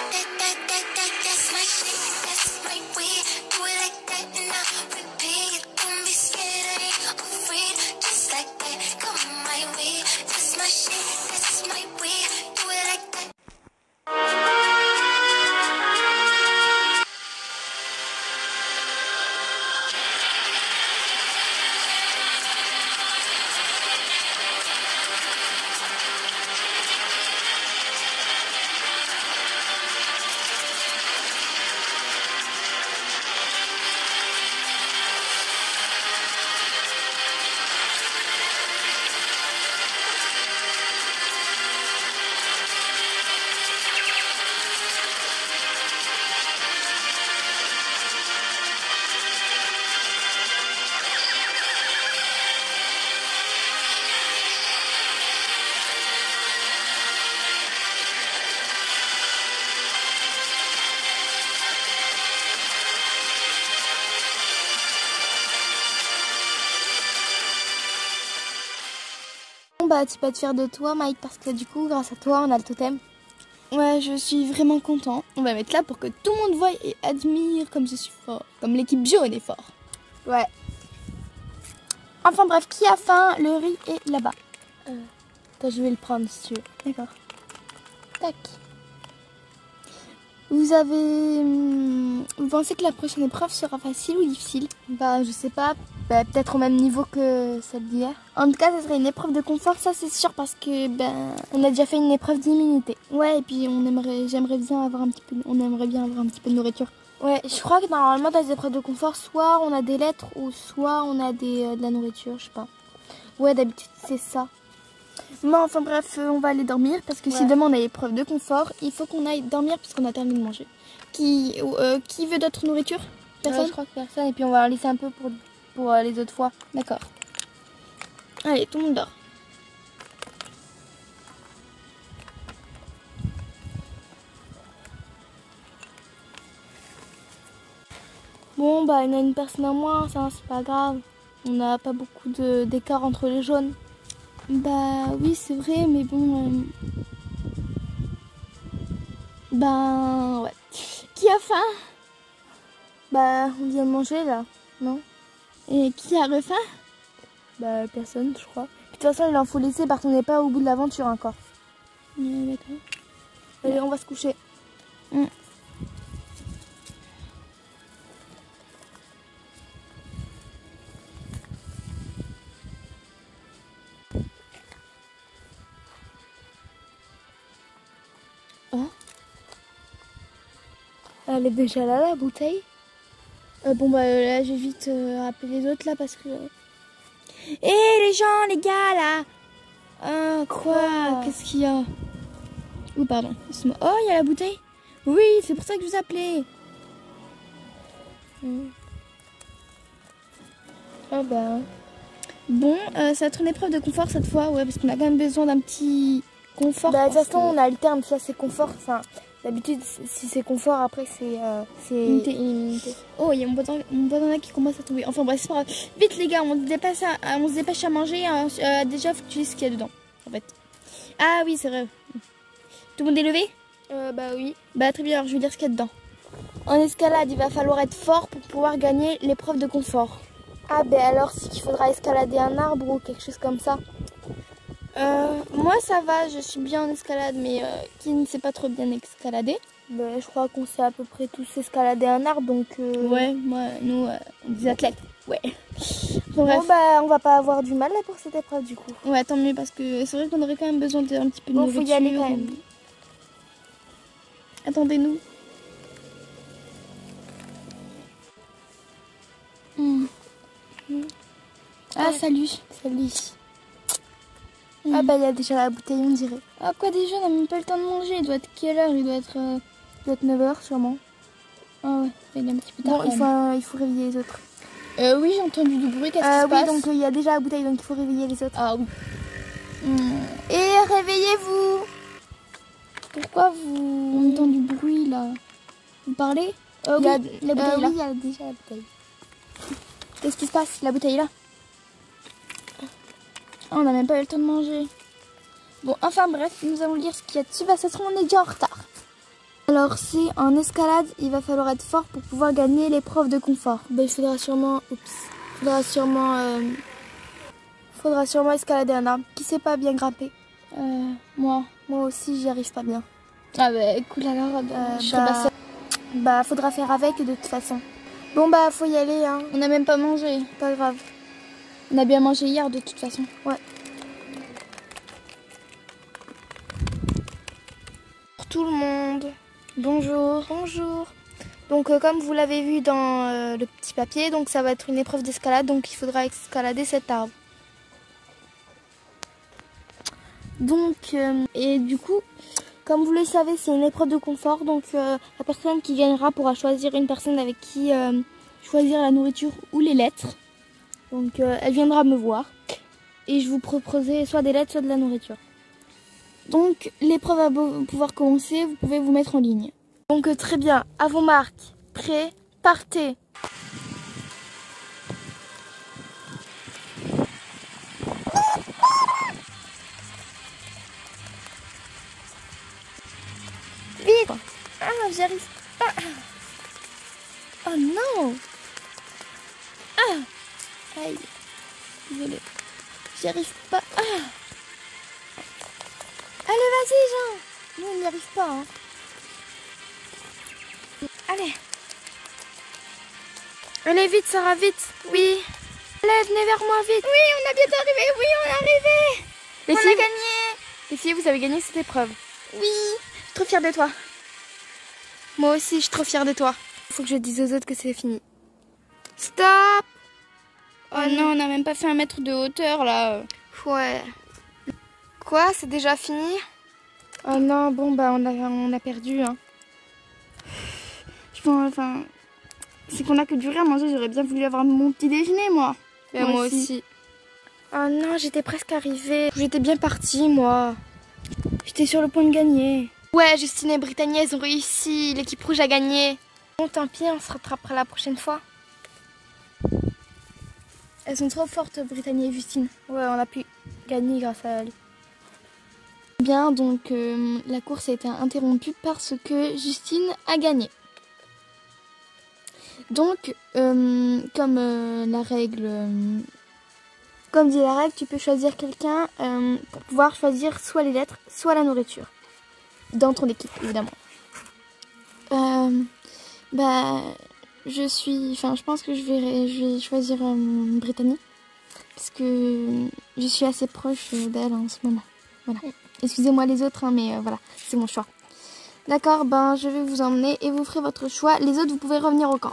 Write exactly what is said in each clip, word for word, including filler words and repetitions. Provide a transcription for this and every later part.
Bah tu peux être fier de toi Mike parce que du coup grâce à toi on a le totem. Ouais, je suis vraiment content. On va mettre là pour que tout le monde voie et admire comme je suis fort. Comme l'équipe jaune est fort. Ouais. Enfin bref, qui a faim? Le riz est là-bas. Euh, Attends, je vais le prendre si tu veux. D'accord. Tac. Vous avez... Vous pensez que la prochaine épreuve sera facile ou difficile? Bah je sais pas, bah, peut-être au même niveau que celle d'hier. En tout cas, ça serait une épreuve de confort, ça c'est sûr, parce que ben on a déjà fait une épreuve d'immunité. Ouais, et puis on aimerait, j'aimerais bien avoir un petit peu, on aimerait bien avoir un petit peu de nourriture. Ouais, je crois que normalement dans les épreuves de confort, soit on a des lettres ou soit on a des, euh, de la nourriture, je sais pas. Ouais, d'habitude c'est ça. Mais enfin bref, euh, on va aller dormir parce que ouais. Si demain on a l'épreuve de confort, il faut qu'on aille dormir puisqu'on a terminé de manger. Qui, euh, qui veut d'autres nourritures? Personne? Ouais, je crois que personne. Et puis on va en laisser un peu pour, pour euh, les autres fois. D'accord. Allez, tout le monde dort. Bon, bah il y en a une personne en moins, ça c'est pas grave. On n'a pas beaucoup d'écart entre les jaunes. Bah oui, c'est vrai, mais bon... Euh... Ben ouais. Qui a faim? Bah on vient de manger là, non? Et qui a refaim? Bah personne, je crois. Puis, de toute façon, il en faut laisser parce qu'on n'est pas au bout de l'aventure encore. Ouais, d'accord. Allez, ouais. On va se coucher. Mm. Oh. Elle est déjà là, la bouteille. Euh, bon bah là je vais vite euh, appeler les autres là parce que... Hé hey, les gens, les gars là. Ah quoi? Qu'est-ce qu'il y a? Oh pardon, oh il y a la bouteille. Oui, c'est pour ça que je vous appelais. Mm. Ah bah... Bon, euh, ça va être une épreuve de confort cette fois, ouais, parce qu'on a quand même besoin d'un petit confort. Bah de toute façon que... on alterne, soit c'est confort, enfin... D'habitude, si c'est confort, après c'est euh, immunité. Oh, il y a mon banana qui commence à tomber. Enfin bref, c'est pas grave. Vite les gars, on se dépêche à, on se dépêche à manger. Hein. Euh, déjà, faut que tu dises ce qu'il y a dedans, en fait. Ah oui, c'est vrai. Tout le monde est levé? euh, Bah oui. Bah très bien, alors je vais dire ce qu'il y a dedans. En escalade, il va falloir être fort pour pouvoir gagner l'épreuve de confort. Ah ben alors, c'est qu'il faudra escalader un arbre ou quelque chose comme ça. Euh, moi ça va, je suis bien en escalade, mais euh, qui ne sait pas trop bien escalader? Ben, je crois qu'on sait à peu près tous escalader un arbre, donc... Euh... Ouais, moi, nous, euh, on est des athlètes, ouais. Bon, bon bah, on va pas avoir du mal là pour cette épreuve du coup. Ouais, tant mieux, parce que c'est vrai qu'on aurait quand même besoin d'un petit peu de bon, nourriture. Faut y aller quand même. Attendez-nous. Mmh. Mmh. Ah, ouais. salut. Salut. Mmh. Ah bah il y a déjà la bouteille, on dirait. Ah quoi déjà, on n'a même pas le temps de manger. Il doit être quelle heure? Il doit être, euh... il doit être neuf heures sûrement. Ah ouais, il est un petit peu tard. Bon, il faut, euh, il faut réveiller les autres. Euh, oui, j'ai entendu du bruit, qu'est-ce euh, qui se oui, passe? donc il euh, y a déjà la bouteille, donc il faut réveiller les autres. Ah oui. Mmh. Et réveillez-vous. Pourquoi vous... On entend du bruit là? Vous parlez? euh, oui, y a... la bouteille euh, là. Oui, il y a déjà la bouteille. Qu'est-ce qui se passe? La bouteille est là. Ah, on n'a même pas eu le temps de manger. Bon, enfin bref, nous allons lire ce qu'il y a dessus. Bah, ça se trouve, on est déjà en retard. Alors si en escalade, il va falloir être fort pour pouvoir gagner l'épreuve de confort. Ben, il faudra sûrement, oups, faudra sûrement, euh, faudra sûrement escalader un arbre. Qui sait pas bien grimper? Euh, moi. Moi aussi, j'y arrive pas bien. Ah bah écoute alors, euh, Euh, je serai bah, pas seule. bah, faudra faire avec de toute façon. Bon bah, faut y aller, hein. On n'a même pas mangé. Pas grave. On a bien mangé hier de toute façon. Ouais. Pour tout le monde. Bonjour. Bonjour. Donc euh, comme vous l'avez vu dans euh, le petit papier, donc ça va être une épreuve d'escalade, donc il faudra escalader cet arbre. Donc, euh, et du coup, comme vous le savez, c'est une épreuve de confort, donc euh, la personne qui gagnera pourra choisir une personne avec qui euh, choisir la nourriture ou les lettres. Donc euh, elle viendra me voir et je vous proposerai soit des lettres, soit de la nourriture. Donc l'épreuve va pouvoir commencer, vous pouvez vous mettre en ligne. Donc euh, très bien, à vos marques, prêts, partez. Vite. Ah, j'y arrive pas. Oh non. Ah. Aïe. Désolée. J'y arrive pas. Ah. Allez, vas-y, Jean. Nous, on n'y arrive pas. Hein. Allez. Allez, vite, Sarah, vite. Oui. Allez, venez vers moi, vite. Oui, on a bientôt arrivé. Oui, on est arrivé. Les On filles, a gagné. Les filles, vous avez gagné cette épreuve. Oui. Je suis trop fière de toi. Moi aussi, je suis trop fière de toi. Il faut que je dise aux autres que c'est fini. Stop. Oh non, on n'a même pas fait un mètre de hauteur là. Ouais. Quoi, c'est déjà fini? Oh non, bon bah on a, on a perdu. Hein. Je pense, enfin, c'est qu'on a que du riz à manger. J'aurais bien voulu avoir mon petit déjeuner moi. Mais moi, moi aussi. aussi. Oh non, j'étais presque arrivée. J'étais bien partie moi. J'étais sur le point de gagner. Ouais, Justine et Brittany, elles ont réussi. L'équipe rouge a gagné. Bon, tant pis, on se rattrapera la prochaine fois. Elles sont trop fortes, Brittany et Justine. Ouais, on a pu gagner grâce à elles. Bien, donc euh, la course a été interrompue parce que Justine a gagné. Donc, euh, comme euh, la règle, euh, comme dit la règle, tu peux choisir quelqu'un euh, pour pouvoir choisir soit les lettres, soit la nourriture. Dans ton équipe, évidemment. Euh, bah, je suis, enfin, je pense que je vais, je vais choisir euh, Brittany parce que je suis assez proche d'elle en ce moment. Voilà. Excusez-moi les autres, hein, mais euh, voilà, c'est mon choix. D'accord, ben je vais vous emmener et vous ferez votre choix. Les autres, vous pouvez revenir au camp.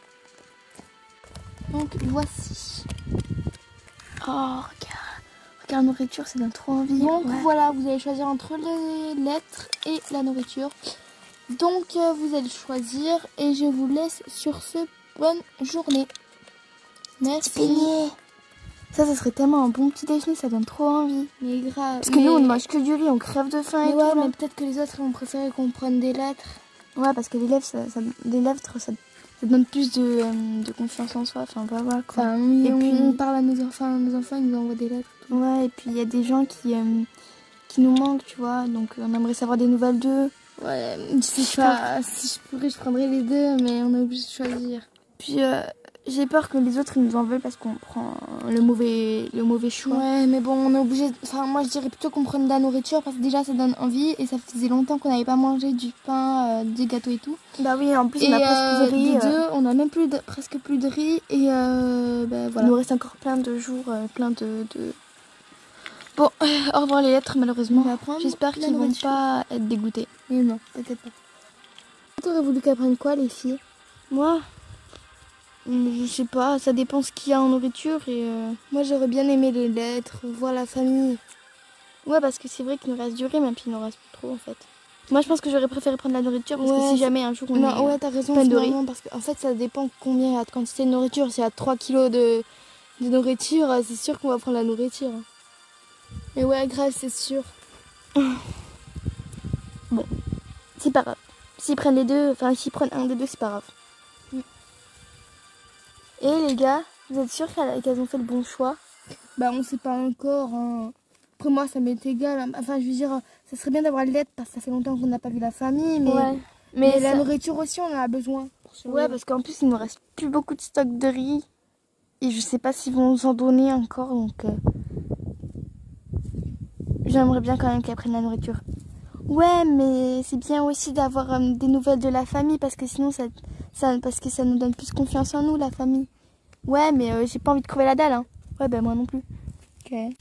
Donc voici. Oh, regarde, regarde la nourriture, ça donne trop envie. Donc ouais. Voilà, vous allez choisir entre les lettres et la nourriture. Donc euh, vous allez choisir et je vous laisse sur ce. Bonne journée. Merci. Ça, ça serait tellement un bon petit déjeuner, ça donne trop envie. Mais grave. Parce que mais... nous, on ne mange que du riz, on crève de faim mais et ouais, tout. Mais peut-être que les autres vont préférer qu'on prenne des lettres. Ouais, parce que les lèvres, ça, ça, les lèvres, ça, ça donne plus de, euh, de confiance en soi. Enfin, on va voir quoi. Enfin, oui, et on, puis, on parle à nos enfants, nos enfants, ils nous envoient des lettres. Tout. Ouais, et puis il y a des gens qui, euh, qui nous manquent, tu vois. Donc, on aimerait savoir des nouvelles d'eux. Ouais, je sais pas. Si je pourrais, je prendrais les deux, mais on est obligé de choisir. Puis, euh, j'ai peur que les autres ils nous en veulent parce qu'on prend le mauvais, le mauvais choix. Ouais, mais bon, on est obligé. De... Enfin, moi je dirais plutôt qu'on prenne de la nourriture parce que déjà ça donne envie et ça faisait longtemps qu'on n'avait pas mangé du pain, euh, des gâteaux et tout. Bah oui, en plus et on a presque de riz. Les euh... deux, on a même plus de, presque plus de riz et euh, bah, voilà. Il nous reste encore plein de jours, euh, plein de. de... Bon, euh, au revoir les lettres malheureusement. J'espère qu'ils vont pas être dégoûtés. Mais non, peut-être pas. T'aurais voulu qu'elles prennent quoi les filles? Moi? Je sais pas, ça dépend ce qu'il y a en nourriture et euh... moi j'aurais bien aimé les lettres, voir la famille. Ouais, parce que c'est vrai qu'il nous reste du riz, mais puis il nous reste plus trop en fait. Moi je pense que j'aurais préféré prendre la nourriture parce ouais, que si jamais un jour on non, est ouais, t'as raison, plein de riz. Parce qu'en fait ça dépend combien il y a de quantité de nourriture. S'il y a trois kilos de, de nourriture, c'est sûr qu'on va prendre la nourriture. Mais ouais, grave, c'est sûr. Bon, c'est pas grave. S'ils prennent les deux, enfin s'ils prennent un des deux, c'est pas grave. Et les gars, vous êtes sûrs qu'elles ont fait le bon choix? Bah on sait pas encore. Hein. Après moi ça m'est égal. Enfin je veux dire, ça serait bien d'avoir les lettres parce que ça fait longtemps qu'on n'a pas vu la famille. Mais, ouais. Mais, Mais la ça- nourriture aussi, on en a besoin. pour survivre. Ouais, parce qu'en plus, il nous reste plus beaucoup de stock de riz. Et je sais pas s'ils vont nous en donner encore, donc... euh, J'aimerais bien quand même qu'elle prenne la nourriture. Ouais, mais c'est bien aussi d'avoir euh, des nouvelles de la famille, parce que sinon, ça, ça, parce que ça nous donne plus confiance en nous, la famille. Ouais, mais euh, j'ai pas envie de crever la dalle, hein. Ouais, ben moi non plus. Ok. Hey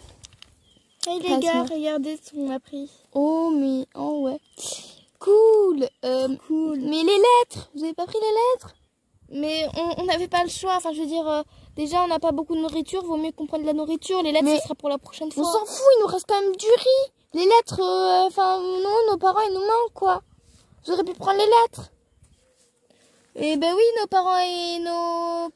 les Passe-moi. gars, regardez ce qu'on a pris. Oh, mais... Oh, ouais. Cool. Euh, Cool. Mais les lettres, vous avez pas pris les lettres? Mais on n'avait pas le choix. Enfin, je veux dire, euh, déjà, on n'a pas beaucoup de nourriture. Vaut mieux qu'on prenne de la nourriture. Les lettres, Mais ce sera pour la prochaine On fois. s'en fout, il nous reste quand même du riz. Les lettres, euh, enfin, non, nos parents, ils nous manquent, quoi. Vous auriez pu prendre les lettres. Et ben oui, nos parents et nos,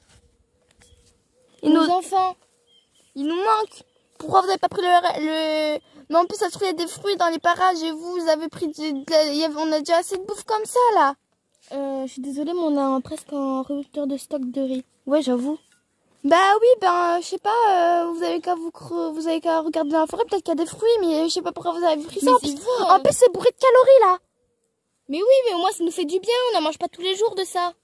Et nos nos- enfants. Ils nous manquent. Pourquoi vous avez pas pris le... le... Mais en plus, ça se trouve, il y a des fruits dans les parages et vous, vous avez pris... du- de la- il y avait- On a déjà assez de bouffe comme ça, là. Euh, je suis désolée, mais on a un- presque un rupture de stock de riz. Ouais, j'avoue. Bah oui, ben, je sais pas, euh, vous avez qu'à vous, cre- vous avez qu'à regarder dans la forêt, peut-être qu'il y a des fruits, mais je sais pas pourquoi vous avez pris ça. Mais En c'est plus, vrai. en plus, c'est bourré de calories, là. Mais oui, mais au moins, ça nous fait du bien. On n'en mange pas tous les jours de ça.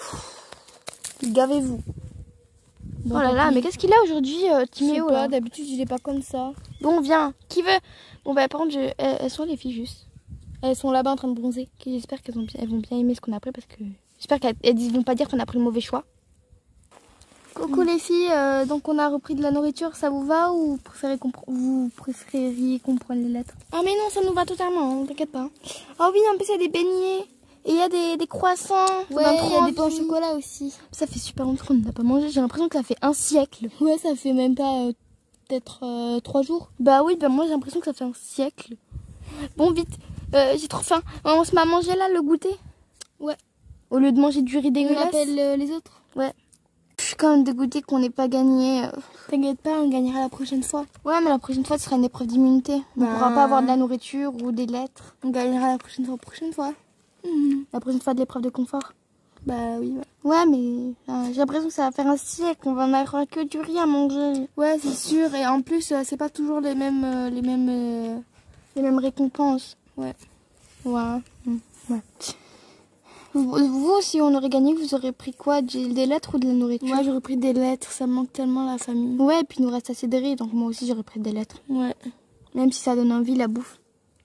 Gavez-vous. Bon, Oh là là, tant mais pis. qu'est-ce qu'il a aujourd'hui, euh, Je sais Timéo, pas, là? d'habitude, il est pas comme ça. Bon, viens. Qui veut? Bon, bah, par contre, je... elles, elles sont les filles, juste. Elles sont là-bas en train de bronzer. Ok, j'espère qu'elles ont bien... elles vont bien aimer ce qu'on a pris parce que... J'espère qu'elles elles vont pas dire qu'on a pris le mauvais choix. Coucou les filles, euh, donc on a repris de la nourriture, ça vous va ou vous préférez qu'on pr- vous préféreriez qu'on prenne les lettres? Ah, mais non, ça nous va totalement. hein, T'inquiète pas. Ah oui, en plus il y a des beignets et il y a des, des croissants. Ouais, Ça donne il trop y a des pains au envie. chocolat aussi. Ça fait super longtemps qu'on n'a pas mangé, j'ai l'impression que ça fait un siècle. Ouais, ça fait même pas euh, peut-être euh, trois jours. Bah oui, bah moi j'ai l'impression que ça fait un siècle. Bon, vite, euh, j'ai trop faim. On se met à manger là le goûter? Ouais. Au lieu de manger du riz On dégueulasse. appelle euh, les autres. Ouais. Je suis quand même dégoûtée qu'on n'ait pas gagné. euh. T'inquiète pas, on gagnera la prochaine fois. Ouais, mais la prochaine fois, ce sera une épreuve d'immunité. On ne Bah. pourra pas avoir de la nourriture ou des lettres. On gagnera la prochaine fois. Prochaine fois. La prochaine fois de l'épreuve de confort. Bah oui. Ouais, Ouais, mais euh, j'ai l'impression que ça va faire un siècle. On va n'avoir que du riz à manger. ouais c'est sûr. Et en plus, euh, c'est pas toujours les mêmes, euh, les mêmes. euh, Les mêmes récompenses. Ouais. Ouais. Mm, ouais. Vous, vous, si on aurait gagné, vous aurez pris quoi? Des des lettres ou de la nourriture? Moi, j'aurais pris des lettres. Ça me manque tellement la famille. Ouais, et puis il nous reste assez de riz, donc moi aussi j'aurais pris des lettres. Ouais. Même si ça donne envie, la bouffe.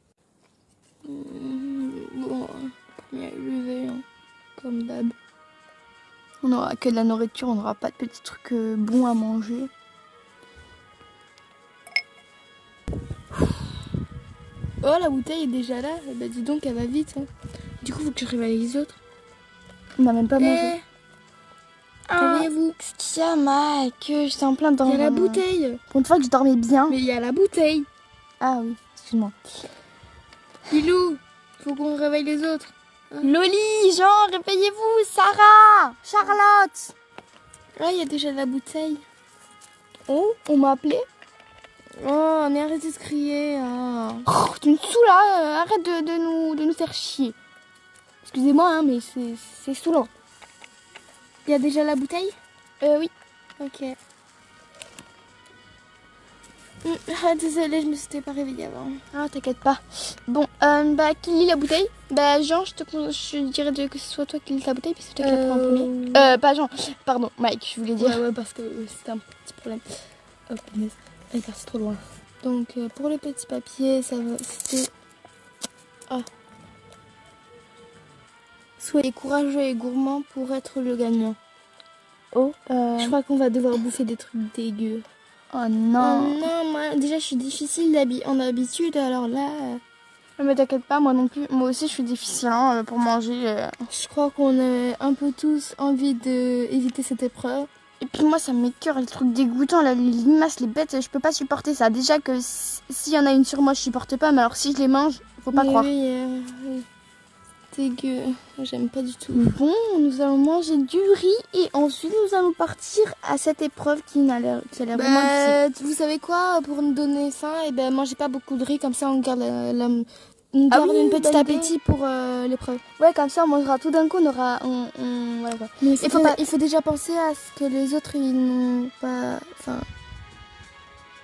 Bon, premier levé, hein, comme d'hab. On n'aura que de la nourriture, on n'aura pas de petits trucs euh, bons à manger. Oh, la bouteille est déjà là. Eh ben, dis donc, elle va vite. hein. Du coup, faut que je réveille les autres. On n'a même pas Eh, mangé. réveillez-vous. Qu'est-ce qu'il y a, Mike? J'étais en plein Il dans y a la bouteille. Pour une fois que je dormais bien. Mais il y a la bouteille. Ah oui, excuse-moi. Pilou, faut qu'on réveille les autres. Loli, Jean, réveillez-vous. Sarah, Charlotte. Ah, il y a déjà la bouteille. Oh, on m'a appelé. Oh, mais arrêtez de crier. ah. Oh, tu me saoules là, euh, arrête de, de, nous, de nous faire chier. Excusez-moi, hein, mais c'est c'est saoulant. Il y a déjà la bouteille? Euh, oui. Ok. Hum, Ah, désolée, je me suis pas réveillée avant. Ah, t'inquiète pas. Bon, euh, bah, qui lit la bouteille? Bah, Jean, je te con- je dirais de, que ce soit toi qui lis la bouteille, puis c'est toi qui la prends en premier. Euh, pas Jean, pardon, Mike, je voulais dire. Ouais, ouais, parce que euh, c'était un petit problème. Oh, punaise. Elle est partie trop loin. Donc, euh, pour le petit papier, ça va. C'était. Ah. Soyez courageux et gourmand pour être le gagnant. Oh, euh... Je crois qu'on va devoir bouffer des trucs dégueux. oh non. Oh non, moi, déjà, je suis difficile d'habi- en habitude, alors là. euh, Ah, mais t'inquiète pas, moi non plus. Moi aussi, je suis difficile hein, euh, pour manger. euh. Je crois qu'on a un peu tous envie d'éviter cette épreuve. Et puis moi, ça m'écoeure, les trucs dégoûtants, là, les limaces, les bêtes, je peux pas supporter ça. Déjà que s- s'il y en a une sur moi, je supporte pas, mais alors si je les mange, faut pas Mais croire. oui, euh, oui. Dégueu. J'aime pas du tout. Bon, nous allons manger du riz et ensuite nous allons partir à cette épreuve qui a l'air qui a l'air vraiment difficile. Bah, vous savez quoi, pour nous donner faim, et ben mangez pas beaucoup de riz, comme ça on garde, la, la- on Ah garde oui, une petite bonne idée. appétit pour euh, l'épreuve. Ouais, comme ça on mangera tout d'un coup, on aura... On, on- voilà, quoi. Mais il il faut faut, pas- il faut déjà penser à ce que les autres ils n'ont pas. Enfin,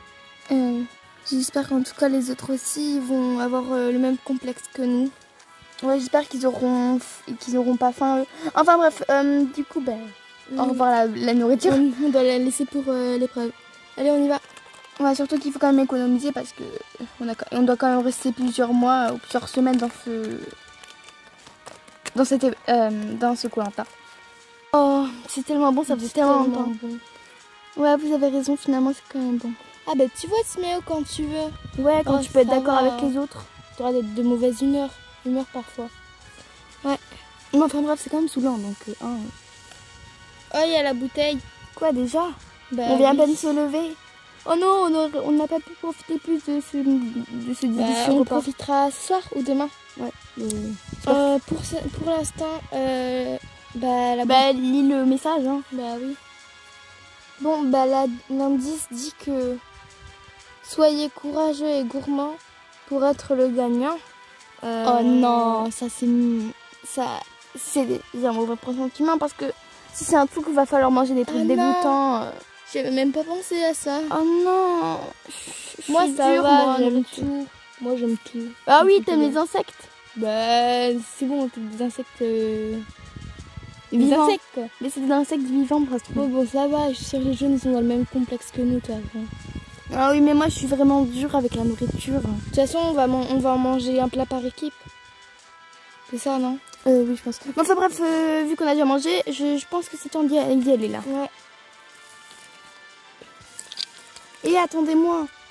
euh, j'espère qu'en tout cas les autres aussi ils vont avoir euh, le même complexe que nous. Ouais, j'espère qu'ils auront qu'ils auront pas faim eux. Enfin bref, euh, du coup, ben, Mm. au revoir la, la nourriture. On, on doit la laisser pour euh, l'épreuve. Allez, on y va. Ouais, surtout qu'il faut quand même économiser parce que on, a, on doit quand même rester plusieurs mois ou plusieurs semaines dans ce dans cette euh, dans ce Koh-Lanta. Oh, c'est tellement bon, ça faisait tellement longtemps. Bon. Ouais, vous avez raison, finalement c'est quand même bon. Ah bah tu vois Timéo quand tu veux. Ouais, quand Oh, tu peux être ça d'accord va. avec les autres. Tu auras d'être de mauvaise humeur, humeur parfois. Ouais. Mais enfin bref, c'est quand même saoulant donc. Euh, hein. Oh, il y a la bouteille. Quoi déjà? Bah, On vient oui. à peine se lever. Oh non, on aurait- on n'a pas pu profiter plus de ce, de ce Bah, délicieux on repas. profitera ce soir ou demain. Ouais. Euh, Euh, pour ce- pour l'instant, euh, bah la bah, lis le message. Hein. Bah oui. Bon, bah la- l'indice dit que soyez courageux et gourmand pour être le gagnant. Euh, Oh non, ça c'est ça c'est un mauvais pressentiment parce que si c'est un truc qu'il va falloir manger des trucs Ah non. dégoûtants. euh, J'avais même pas pensé à ça. Oh non. Je- je Moi suis ça dure, va, moi, j'aime nourriture. tout. Moi j'aime tout. Ah oui, Tout t'aimes est les bien. insectes. Bah c'est bon, c'est des insectes. Euh... Des Vivants. insectes quoi. Mais c'est des insectes vivants presque. Bon, bon ça va, je suis sûre que les jeunes ils sont dans le même complexe que nous, toi. Bon. Ah oui, mais moi je suis vraiment dure avec la nourriture. De toute façon, on va, man- on va en manger un plat par équipe. C'est ça, non? Euh, oui, je pense. Bon, enfin bref, euh, vu qu'on a déjà mangé, je, je pense que c'est temps d'y d'y aller là. Ouais. Et attendez-moi.